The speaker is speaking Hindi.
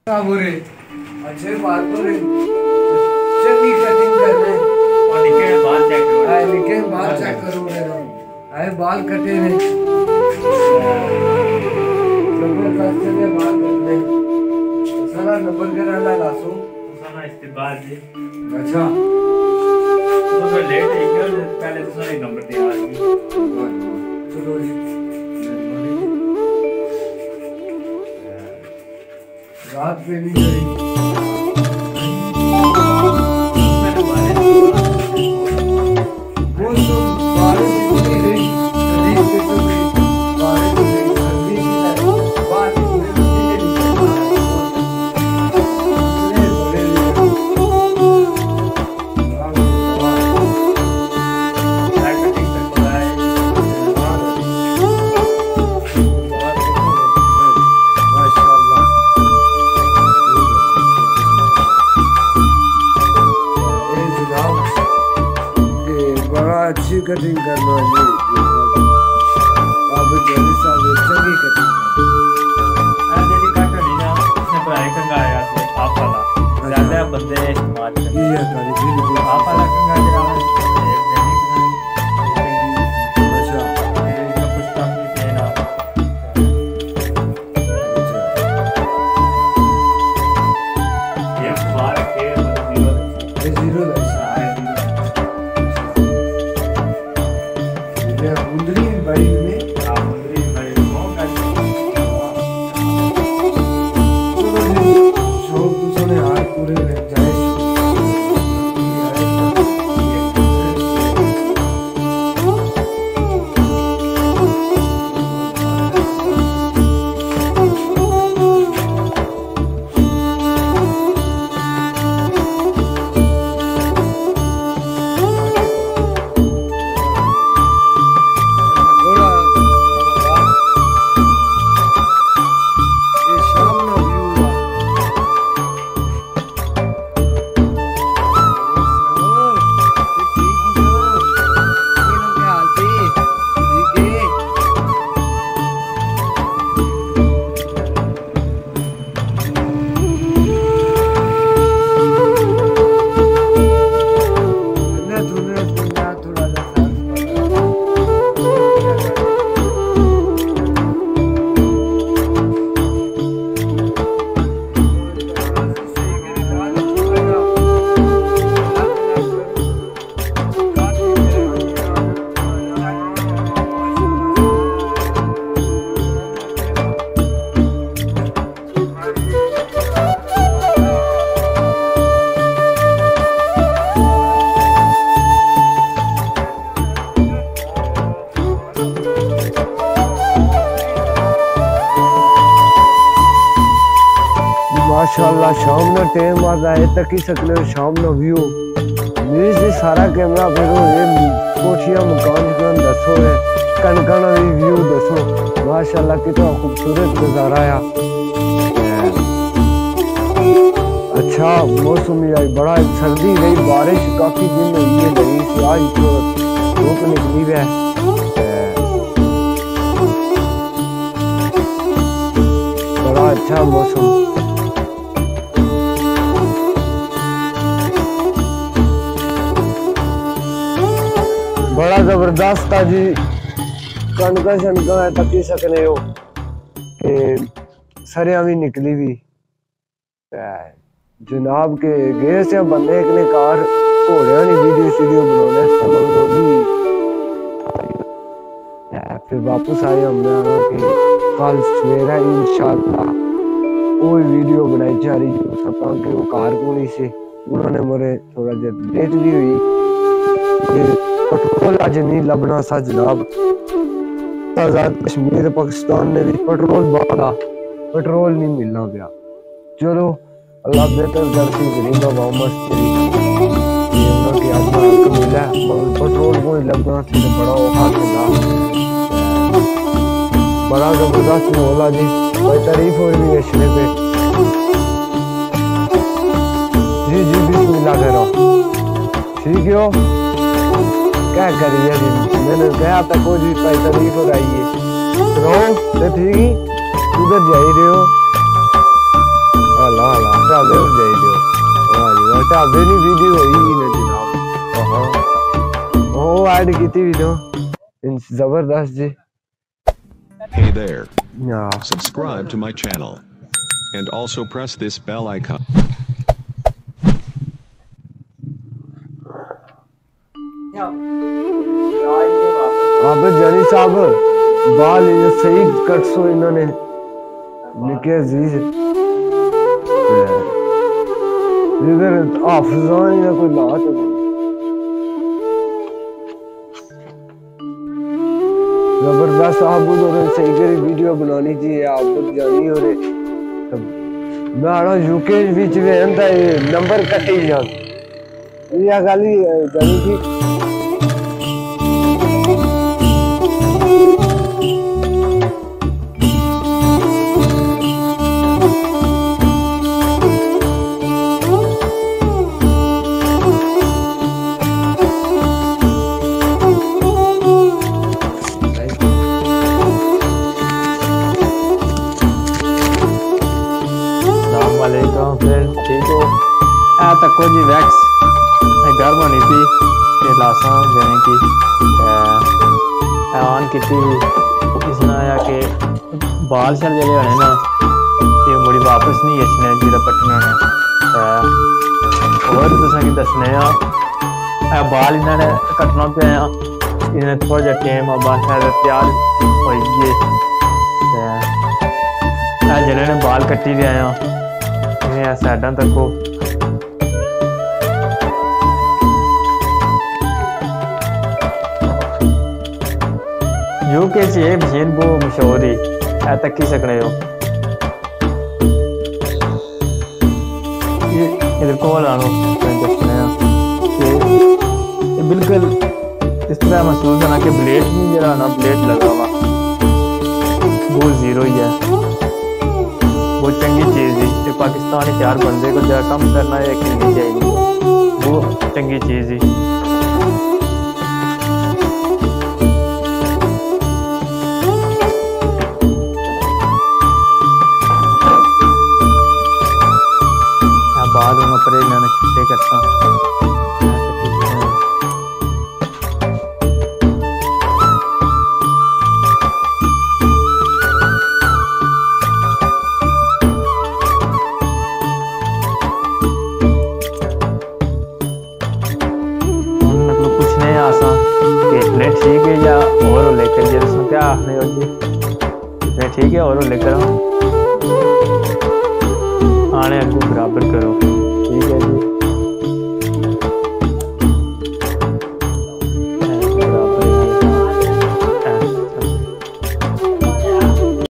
बोरे अच्छे बात बोरे चंगी कटिंग करने और निके बाल चेक करो। आए निके बाल चेक करो रे आए बाल कटे ने जबरदस्त से बाल कटने सारा नंबर कराना लासो सारा इस्तेमाल जी। अच्छा तो लेट है क्या पहले तो सारे नंबर दे आ गए। चलो जी रात पे भी गई अच्छी कटिंग करना है अब जल्दी साहब चंगी कटिंग जेडी कट होनी ना उसने प्राय कंगाया थे आप वाला ज्यादा बंदे इस्तेमाल करते ये गाड़ी बिल्कुल आप वाला कंगा जरा अच्छा ये कुछ काम नहीं देना ये बार के जीरो मुंदरी बड़ी में आप मुंदरी बड़ी को शौक दूसरे हाथ पूरे लग जाए माशाल्लाह शाम ना टाइम आ जाए तक ही सकने शाम ना व्यू मेरे से सारा कैमरा फिर ये कोठिया मकान का दसो है कनकना भी व्यू दसो माशाल्लाह कितना खूबसूरत नजारा है। अच्छा मौसम है बड़ा सर्दी रही बारिश काफी दिन हुई है नहीं से आज तो धूप निकली है बड़ा अच्छा मौसम बड़ा जबरदस्त था जी कनका शनका तकी सकने हो कि सरिया भी निकली भी जनाब के गए से बंदे एक ने कार घोड़िया नहीं वीडियो बनाने फिर वापस आए हमने आना कि कल सवेरा इंशाल्लाह वो वीडियो बनाई जा रही सपा के वो कार को नहीं से उन्होंने मेरे थोड़ा देर लेट भी हुई पेट्रोल आज नहीं लबना सा जनाब आजाद कश्मीर पाकिस्तान ने भी पेट्रोल बांधा पेट्रोल नहीं मिलना गया चलो अल्लाह बेहतर करती गरीबा वामस कि आज मिला पेट्रोल को लगना थी बड़ा औखा था बड़ा जबरदस्त माहौल जी कोई तारीफ हो रही है शरे पे जी जी बिस्मिल्लाह कह रहा ठीक है क्या करिए मैंने कहा था कोई पैसा नहीं हो रही है तो ठीक ही उधर जा ही रहे हो अबे नहीं वीडियो हुई ना जनाब। ओ ऐड की थी वीडियो जबरदस्त जी। Hey there. Yeah. Subscribe to my channel. And also press this bell icon. अबे जानी साहब बाल ये सही कट सो इन्होंने निके अजीज इधर हाफिजान या कोई लात जबरदस्त साहब उधर सही करी वीडियो बनानी चाहिए आप जानी हो रे मैं आना यूके बीच में एंदा नंबर कटी जान ये गाली जानी थी। फिर ठीक हो तक जी वैक्स घर बनी थी लासा देने की ऐवान की इसने आया कि बाल शल जड़े होने ना ये मुड़ी वापस नहीं अच्छने जिदा पट्टने और तुसा की दसने बाल इन्होंने कटना पे इन्हें थोड़ा जा टाइम बस तैयार हो गए जिन्होंने बाल कट्टी दे आया साइडा तक यूके च ये मशीन बहुत मशहूर ही है तक ही सकने हो इधर कॉल आनो बिल्कुल इस तरह महसूस होना कि ब्लेड नहीं जरा ना ब्लेड लगा हुआ वो जीरो ही है। बहुत चंगी चीज़ थी पाकिस्तानी 4 बंदे को जरा कम करना है खेलनी चाहिए वो चंगी चीज़ थी। बाद में परेज मैंने छुट्टी करता हूँ ठीक है या और लेकर जी उसमें क्या आखने हो जी इतने ठीक है और लेकर आने अगू बराबर करो ठीक है।